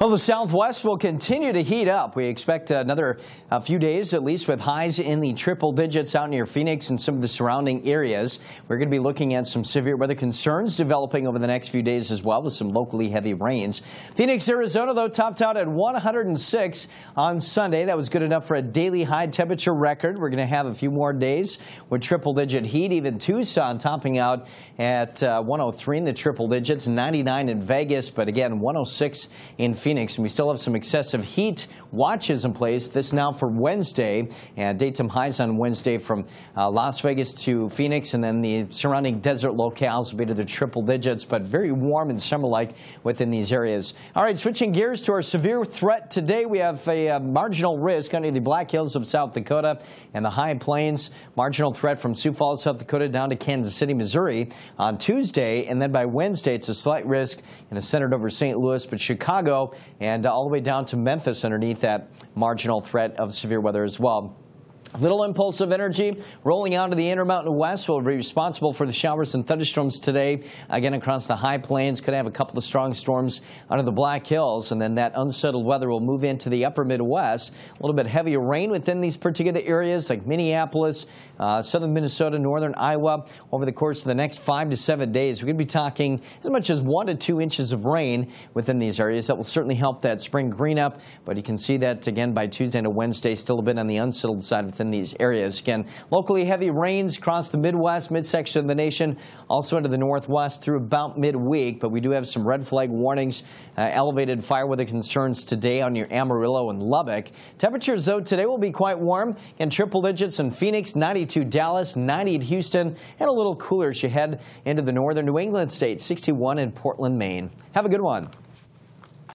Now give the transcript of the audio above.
Well, the Southwest will continue to heat up. We expect another few days, at least, with highs in the triple digits out near Phoenix and some of the surrounding areas. We're going to be looking at some severe weather concerns developing over the next few days as well, with some locally heavy rains. Phoenix, Arizona, though, topped out at 106 on Sunday. That was good enough for a daily high temperature record. We're going to have a few more days with triple-digit heat. Even Tucson topping out at 103 in the triple digits, 99 in Vegas, but again, 106 in Phoenix. And we still have some excessive heat watches in place. This now for Wednesday, and daytime highs on Wednesday from Las Vegas to Phoenix, and then the surrounding desert locales will be to the triple digits, but very warm and summer-like within these areas. All right, switching gears to our severe threat today, we have a marginal risk under the Black Hills of South Dakota and the High Plains. Marginal threat from Sioux Falls, South Dakota down to Kansas City, Missouri on Tuesday, and then by Wednesday it's a slight risk and it's centered over St. Louis, but Chicago and all the way down to Memphis underneath that marginal threat of severe weather as well. Little impulsive energy rolling out to the Intermountain West will be responsible for the showers and thunderstorms today. Again, across the High Plains, could have a couple of strong storms under the Black Hills, and then that unsettled weather will move into the upper Midwest. A little bit heavier rain within these particular areas like Minneapolis, southern Minnesota, northern Iowa. Over the course of the next 5 to 7 days, we're going to be talking as much as 1 to 2 inches of rain within these areas. That will certainly help that spring green up, but you can see that again by Tuesday and Wednesday, still a bit on the unsettled side within these areas. Again, locally heavy rains across the Midwest, midsection of the nation, also into the Northwest through about midweek, but we do have some red flag warnings, elevated fire weather concerns today on near Amarillo and Lubbock. Temperatures, though, today will be quite warm and triple digits in Phoenix, 92 Dallas, 90 at Houston, and a little cooler as you head into the northern New England states, 61 in Portland, Maine. Have a good one.